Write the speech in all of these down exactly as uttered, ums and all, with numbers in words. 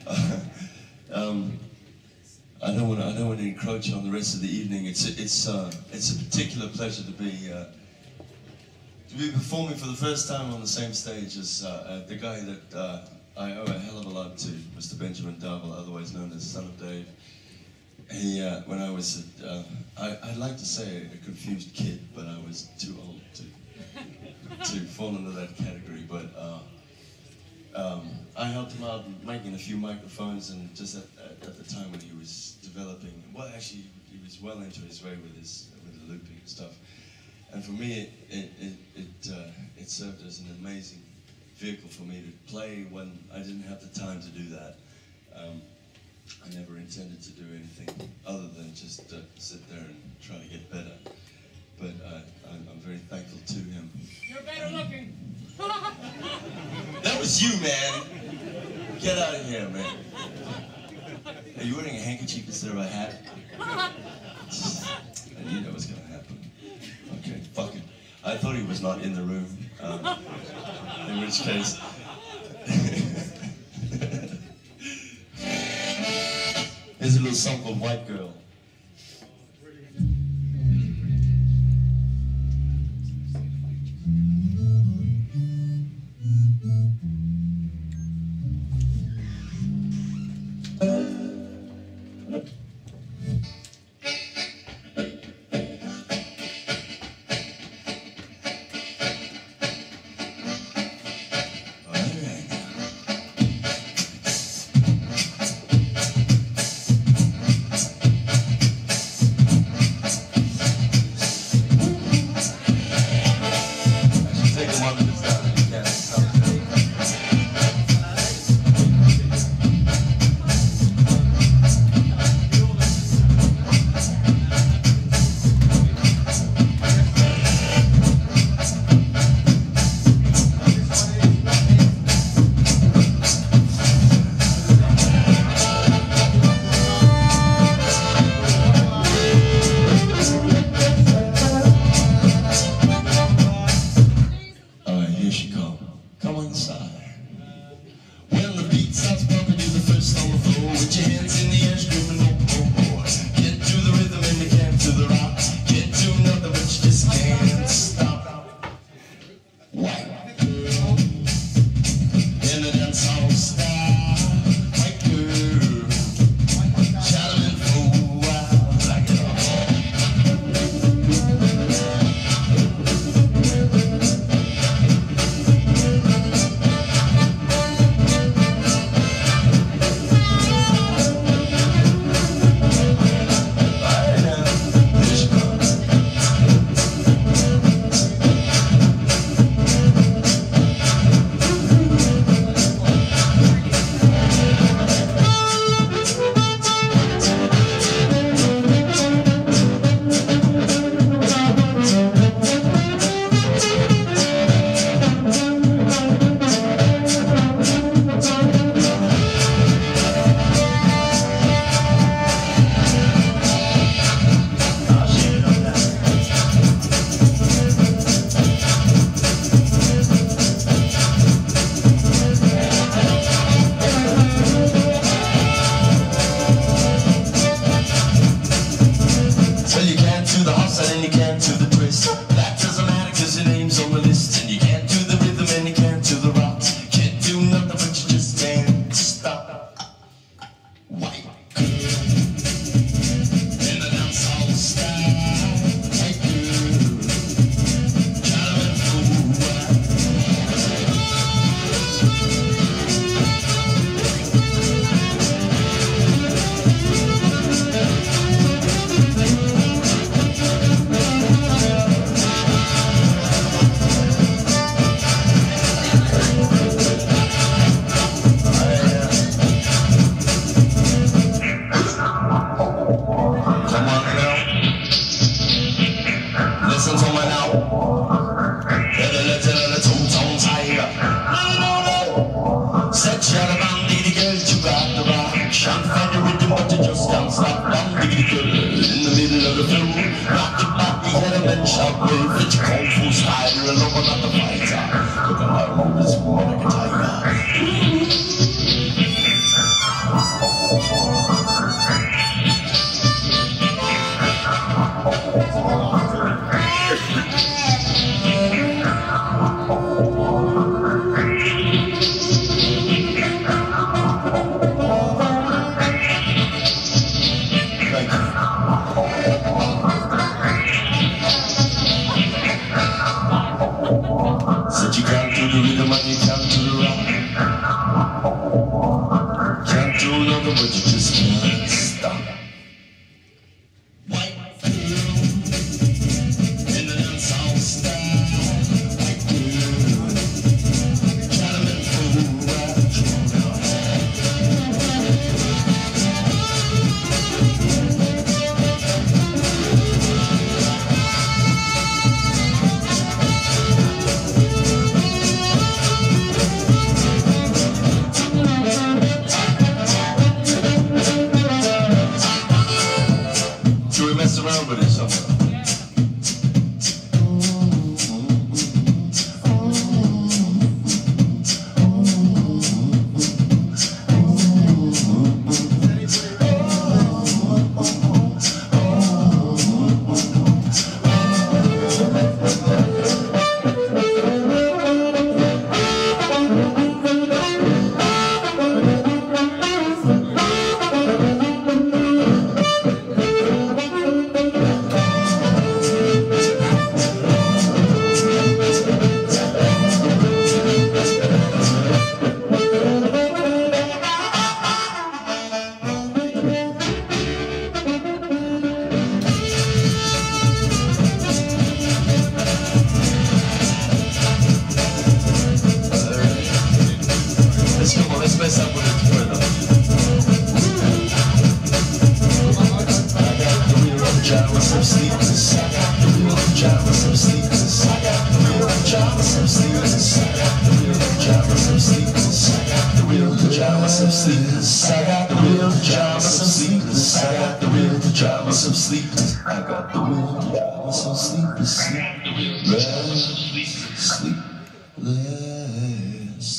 um, I don't want to. I don't want to encroach on the rest of the evening. It's a, it's uh, it's a particular pleasure to be uh, to be performing for the first time on the same stage as uh, uh, the guy that uh, I owe a hell of a lot to, Mister Benjamin Darville, otherwise known as Son of Dave. He, uh, when I was, uh, I, I'd like to say a confused kid, but I was too old to to fall into that category. But uh, um, I helped him out making a few microphones, and just at, at, at the time when he was developing, well, actually, he was well into his way with his with the looping and stuff. And for me, it it it it, uh, it served as an amazing vehicle for me to play when I didn't have the time to do that. Um, I never intended to do anything other than just uh, sit there and try to get better. But uh, I'm, I'm very thankful to him. You're better looking. That was you, man. Get out of here, man. Are you wearing a handkerchief instead of a hat? I knew that was going to happen. Okay, fuck it. I thought he was not in the room. Um, in which case... Here's a little song called White Girl. rhythm, but you just can't stop. White girl in the dancehall style. White girl, cattleman fool, right drawn out. Mess around with it somehow. Let's mess up with it further. I got the real pajamas of sleepless. I got the real pajamas of sleepless. I got the real pajamas of sleepless. I got the real pajamas of sleepless. I got the real pajamas of sleepless. I got the real pajamas of sleepless. I got the real pajamas of sleepless. I got the real pajamas of sleepless. Sleep, sleepless.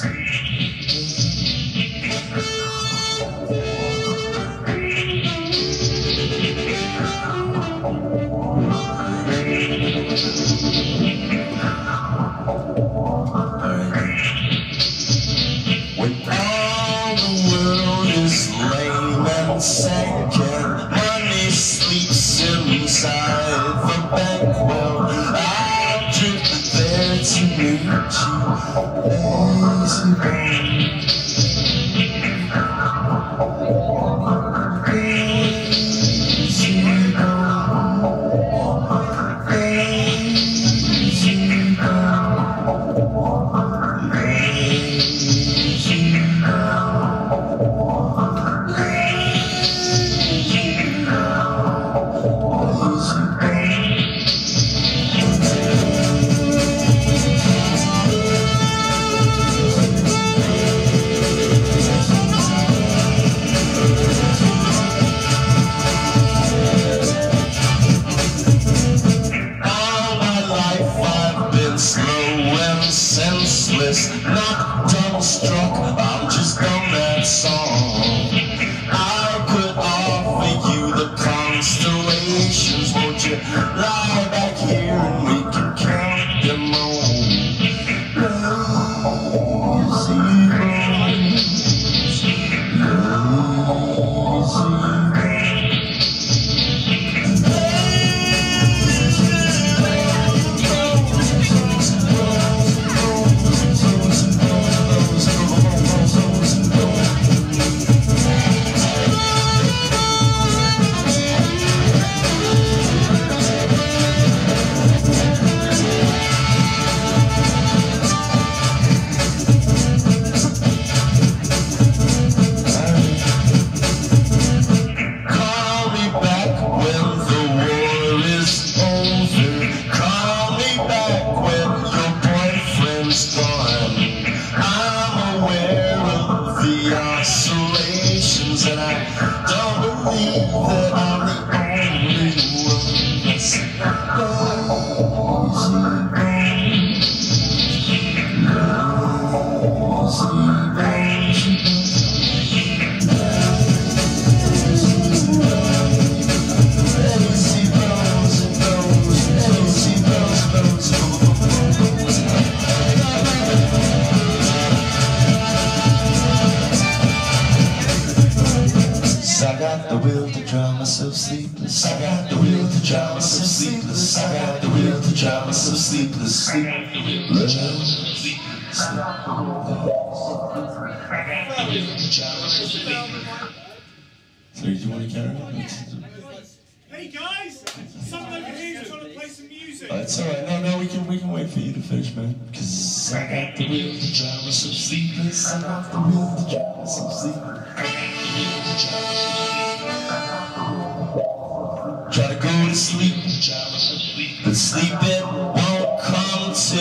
When all the world is lame and sinking, money sleeps inside the bank. Well, I'll drift there to meet you, lazy bones. Not dumbstruck, I'm just on that song. I could offer you the constellations. Won't you lie back here and we can count them all? Lazy bones, lazy and I don't believe that I'm the only one that's lazy bones, lazy bones, lazy bones, bones, bones. I got the will to drown myself sleepless. I got the will to drown myself sleepless. I got the will to drown myself sleepless. Sleep, sleep, sleep. So do you want to carry on? Hey guys, someone over here is trying to play some music. Uh, it's alright, no, no, we can, we can wait for you to finish, man. Cause I got the will to drive me some sleepless. I got the will to drive me some sleepless. Try to go to sleep, but sleeping won't come to.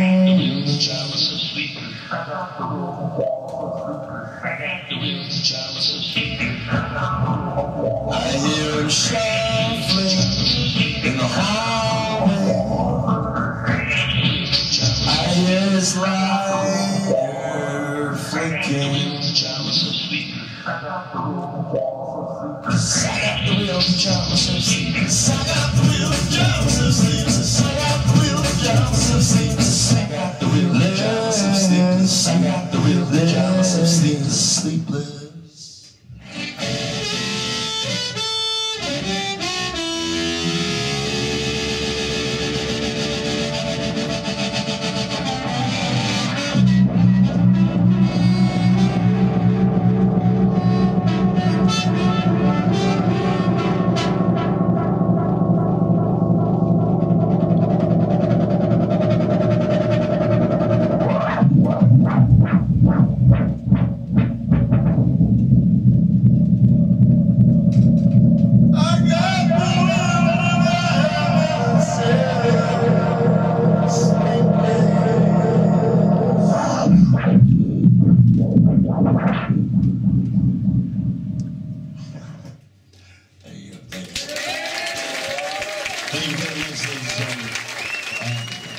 I hear him shuffling in the hallway. I hear his lighter flicking. Cause I got the will to drive myself sleep. Cause I got the will to drive myself sleep. Cause I got the will to drive myself sleep. Cause I got the will to drive myself sleep. Cause I got the will to drive myself sleep. Sleepless. Thank you very much, ladies and gentlemen. Um,